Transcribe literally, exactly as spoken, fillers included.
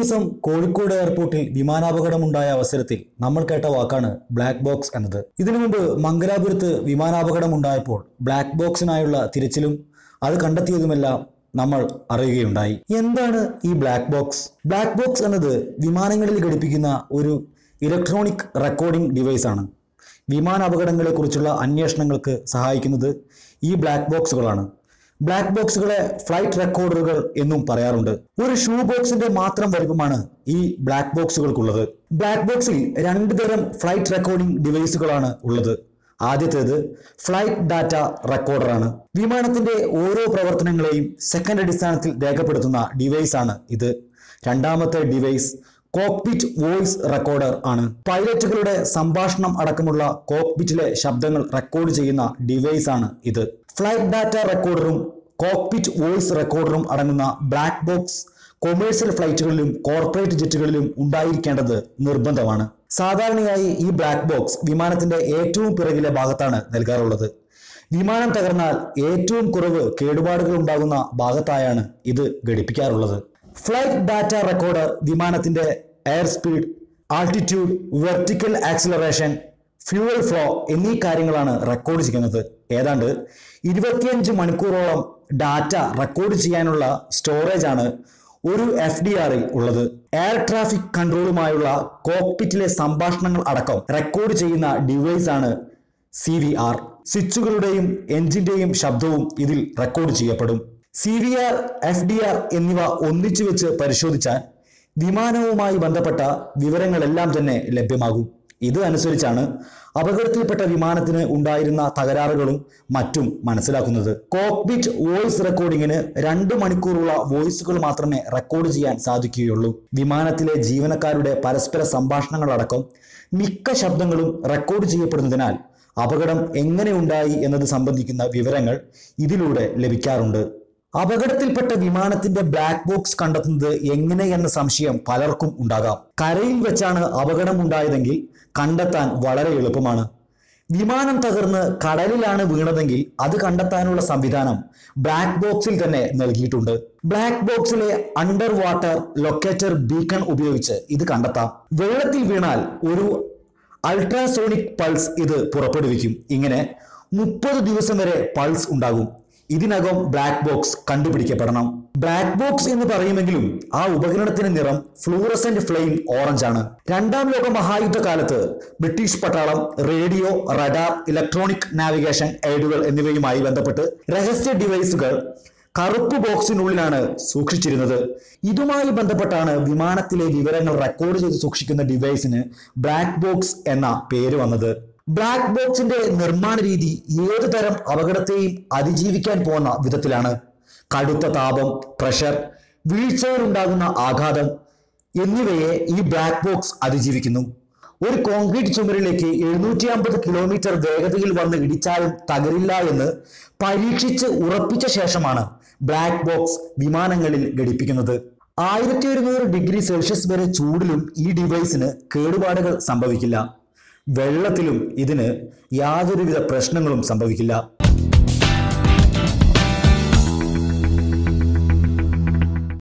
ദിവസം കോഴിക്കോട് എയർപോർട്ടിൽ വിമാനാപകടമുണ്ടായ അവസരത്തിൽ നമ്മൾ കേട്ട വാക്കാണ് ബ്ലാക്ക് ബോക്സ് എന്നത്. ഇതിനു മുമ്പ് മംഗലാപുരത്ത് വിമാനാപകടമുണ്ടായപ്പോൾ ബ്ലാക്ക് ബോക്സിനായുള്ള തിരച്ചിലും അത് കണ്ടെത്തിയതുമെല്ലാം നമ്മൾ അറിയുകയുണ്ടായി. എന്താണ് ഈ ബ്ലാക്ക് ബോക്സ്? ബ്ലാക്ക് ബോക്സ് എന്നത് വിമാനങ്ങളിൽ ഘടിപ്പിക്കുന്ന ഒരു ഇലക്ട്രോണിക് റെക്കോർഡിംഗ് ഡിവൈസ് ആണ്. വിമാന അപകടങ്ങളെക്കുറിച്ചുള്ള അന്വേഷണങ്ങൾക്ക് സഹായിക്കുന്നത് ഈ ബ്ലാക്ക് ബോക്സുകളാണ്. ബ്ലാക്ക് ബോക്സുകളെ ഫ്ലൈറ്റ് റെക്കോർഡറുകൾ എന്നും പറയാറുണ്ട്. ഒരു ഷൂ ബോക്സിന്റെ മാത്രം വലുപ്പമാണ് ഈ ബ്ലാക്ക് ബോക്സുകൾക്കുള്ളത്. ബ്ലാക്ക് ബോക്സിൽ രണ്ട് തരം ഫ്ലൈറ്റ് റെക്കോർഡിംഗ് ഡിവൈസുകളാണ് ഉള്ളത്. ആദ്യത്തേത് ഫ്ലൈറ്റ് ഡാറ്റ റെക്കോർഡറാണ്. വിമാനത്തിന്റെ ഓരോ പ്രവർത്തനങ്ങളെയും സെക്കൻഡ് അടിസ്ഥാനത്തിൽ രേഖപ്പെടുത്തുന്ന ഡിവൈസ് ആണ് ഇത്. രണ്ടാമത്തെ ഡിവൈസ് കോക്പിറ്റ് വോയിസ് റെക്കോർഡർ ആണ്. പൈലറ്റുകളുടെ സംഭാഷണം അടക്കമുള്ള കോക്പിറ്റിലെ ശബ്ദങ്ങൾ റെക്കോർഡ് ചെയ്യുന്ന ഡിവൈസ് ആണ് ഇത്. ഫ്ലൈറ്റ് ഡാറ്റ റെക്കോർഡറും കോക്പിറ്റ് വോയിസ് റെക്കോർഡറും അടങ്ങുന്ന ബ്ലാക്ക് ബോക്സ് കൊമേഴ്സ്യൽ ഫ്ലൈറ്റുകളിലും കോർപ്പറേറ്റ് ജെറ്റുകളിലും ഉണ്ടായിരിക്കേണ്ടത് നിർബന്ധമാണ്. സാധാരണയായി ഈ ബ്ലാക്ക് ബോക്സ് വിമാനത്തിന്റെ ഏറ്റവും പിറകിലെ ഭാഗത്താണ് നൽകാറുള്ളത്. വിമാനം തകർന്നാൽ ഏറ്റവും കുറവ് കേടുപാടുകൾ ഉണ്ടാകുന്ന ഭാഗത്തായാണ് ഇത് ഘടിപ്പിക്കാറുള്ളത്. ഫ്ലൈറ്റ് ഡാറ്റ റെക്കോർഡർ വിമാനത്തിന്റെ air speed, altitude, vertical acceleration, fuel flow എന്നീ കാര്യങ്ങളാണ് റെക്കോർഡ് ചെയ്യുന്നത്. ഏതാണ്ട് ഇരുപത്തിയഞ്ച് മണിക്കൂറോളം ഡാറ്റ റെക്കോർഡ് ചെയ്യാനുള്ള സ്റ്റോറേജ് ആണ് ഒരു എഫ് ഡി ആറിൽ ഉള്ളത്. എയർ ട്രാഫിക് കൺട്രോളുമായുള്ള കോക്പിറ്റിലെ സംഭാഷണങ്ങൾ അടക്കം റെക്കോർഡ് ചെയ്യുന്ന ഡിവൈസ് ആണ് സി വി ആർ. സ്വിച്ചുകളുടെയും എഞ്ചിന്റെയും ശബ്ദവും ഇതിൽ റെക്കോർഡ് ചെയ്യപ്പെടും. C V R, F D R എന്നിവ ഒന്നിച്ചു വെച്ച് പരിശോധിച്ചാൽ വിമാനവുമായി ബന്ധപ്പെട്ട വിവരങ്ങളെല്ലാം തന്നെ ലഭ്യമാകും. ഇത് അനുസരിച്ചാണ് അപകടത്തിൽപ്പെട്ട വിമാനത്തിന് ഉണ്ടായിരുന്ന തകരാറുകളും മറ്റും മനസ്സിലാക്കുന്നത്. കോക്പിറ്റ് വോയിസ് റെക്കോർഡിങ്ങിന് രണ്ട് മണിക്കൂറുള്ള വോയിസുകൾ മാത്രമേ റെക്കോർഡ് ചെയ്യാൻ സാധിക്കുകയുള്ളൂ. വിമാനത്തിലെ ജീവനക്കാരുടെ പരസ്പര സംഭാഷണങ്ങളടക്കം മിക്ക ശബ്ദങ്ങളും റെക്കോർഡ് ചെയ്യപ്പെടുന്നതിനാൽ അപകടം എങ്ങനെ ഉണ്ടായി എന്നത് സംബന്ധിക്കുന്ന വിവരങ്ങൾ ഇതിലൂടെ ലഭിക്കാറുണ്ട്. അപകടത്തിൽപ്പെട്ട വിമാനത്തിന്റെ ബ്ലാക്ക് ബോക്സ് കണ്ടെത്തുന്നത് എങ്ങനെ എന്ന സംശയം പലർക്കും ഉണ്ടാകാം. കരയിൽ വെച്ചാണ് അപകടം ഉണ്ടായതെങ്കിൽ കണ്ടെത്താൻ വളരെ എളുപ്പമാണ്. വിമാനം തകർന്ന് കടലിലാണ് വീണതെങ്കിൽ അത് കണ്ടെത്താനുള്ള സംവിധാനം ബ്ലാക്ക് ബോക്സിൽ തന്നെ നൽകിയിട്ടുണ്ട്. ബ്ലാക്ക് ബോക്സിലെ അണ്ടർ വാട്ടർ ലൊക്കേറ്റർ ബീക്കൺ ഉപയോഗിച്ച് ഇത് കണ്ടെത്താം. വെള്ളത്തിൽ വീണാൽ ഒരു അൾട്രാസോണിക് പൾസ് ഇത് പുറപ്പെടുവിക്കും. ഇങ്ങനെ മുപ്പത് ദിവസം വരെ പൾസ് ഉണ്ടാകും. ഇതിനകം ബ്ലാക്ക് ബോക്സ് കണ്ടുപിടിക്കപ്പെടണം. ബ്ലാക്ക് ബോക്സ് എന്ന് പറയുമെങ്കിലും ആ ഉപകരണത്തിന്റെ നിറം ഫ്ലൂറസെന്റ് ഫ്ലെയിം ഓറഞ്ച് ആണ്. രണ്ടാം ലോക മഹായുദ്ധ കാലത്ത് ബ്രിട്ടീഷ് പട്ടാളം റേഡിയോ, റഡാർ, ഇലക്ട്രോണിക് നാവിഗേഷൻ എയ്ഡുകൾ എന്നിവയുമായി ബന്ധപ്പെട്ട് രഹസ്യ ഡിവൈസുകൾ കറുപ്പ് ബോക്സിനുള്ളിലാണ് സൂക്ഷിച്ചിരുന്നത്. ഇതുമായി ബന്ധപ്പെട്ടാണ് വിമാനത്തിലെ വിവരങ്ങൾ റെക്കോർഡ് ചെയ്ത് സൂക്ഷിക്കുന്ന ഡിവൈസിന് ബ്ലാക്ക് ബോക്സ് എന്ന പേര് വന്നത്. ബ്ലാക്ക് ബോക്സിന്റെ നിർമ്മാണ രീതി ഏതു തരം അപകടത്തെയും അതിജീവിക്കാൻ പോകുന്ന വിധത്തിലാണ്. കടുത്ത താപം, പ്രഷർ, വീഴ്ചയിലുണ്ടാകുന്ന ആഘാതം എന്നിവയെ ഈ ബ്ലാക്ക് ബോക്സ് അതിജീവിക്കുന്നു. ഒരു കോൺക്രീറ്റ് ചുമരിലേക്ക് എഴുന്നൂറ്റി അമ്പത് കിലോമീറ്റർ വേഗതയിൽ വന്ന് ഇടിച്ചാലും തകരില്ല എന്ന് പരീക്ഷിച്ച് ഉറപ്പിച്ച ശേഷമാണ് ബ്ലാക്ക് ബോക്സ് വിമാനങ്ങളിൽ ഘടിപ്പിക്കുന്നത്. ആയിരത്തി ഒരുന്നൂറ് ഡിഗ്രി സെൽഷ്യസ് വരെ ചൂടിലും ഈ ഡിവൈസിന് കേടുപാടുകൾ സംഭവിക്കില്ല. വെള്ളത്തിലും ഇതിന് യാതൊരുവിധ പ്രശ്നങ്ങളും സംഭവിക്കില്ല.